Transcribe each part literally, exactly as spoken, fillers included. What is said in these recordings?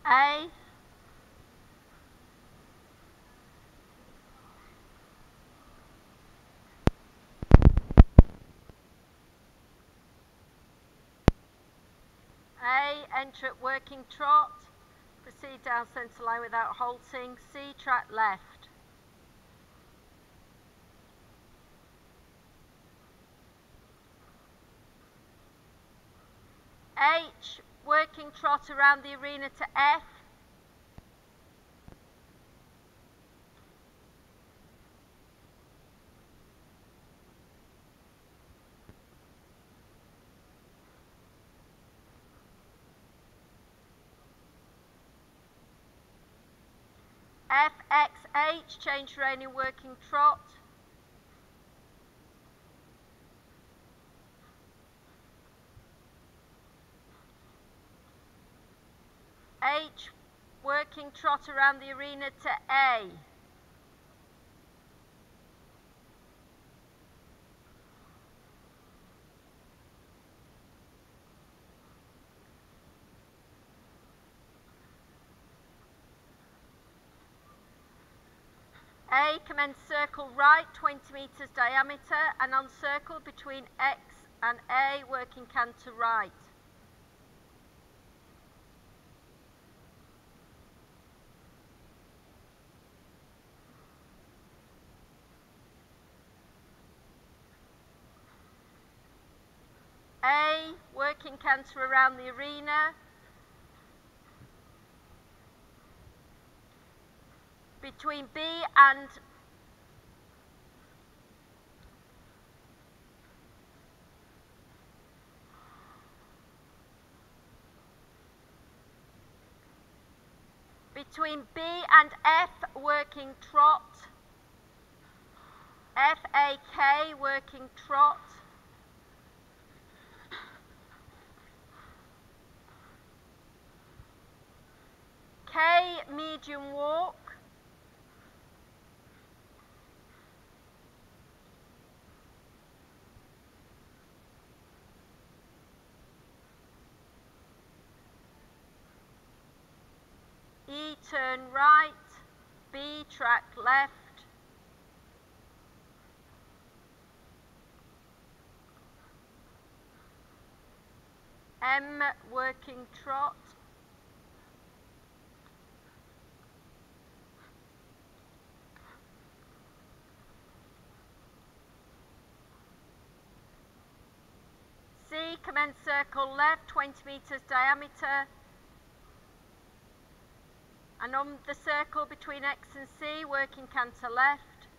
A, A, enter at working trot, proceed down centre line without halting, C, track left. H, working trot around the arena to F. F, X, H, change rein in working trot. H, working trot around the arena to A. A, commence circle right, twenty metres diameter, and on circle between X and A, working canter right. A, working canter around the arena. Between B and Between B and F, working trot. F, A, K, working trot. K, medium walk. E, turn right. B, track left. M, working trot. C, commence circle left, twenty metres diameter. And on the circle between X and C, working canter left.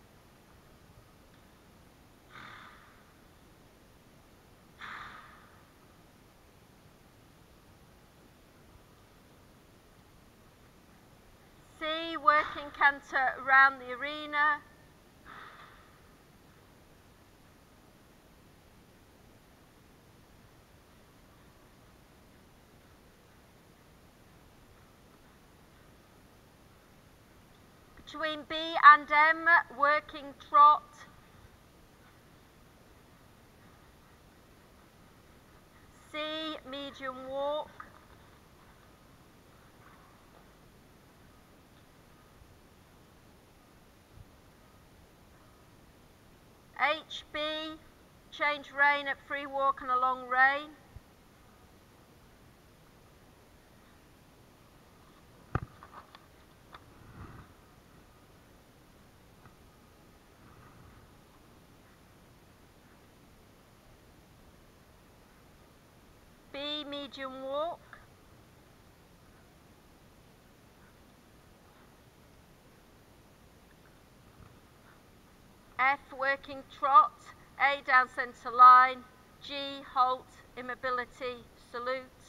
C, working canter around the arena. Between B and M, working trot. C, medium walk. H, B, change rein at free walk and a long rein. B, medium walk. F, working trot. A, down centre line. G, halt, immobility, salute.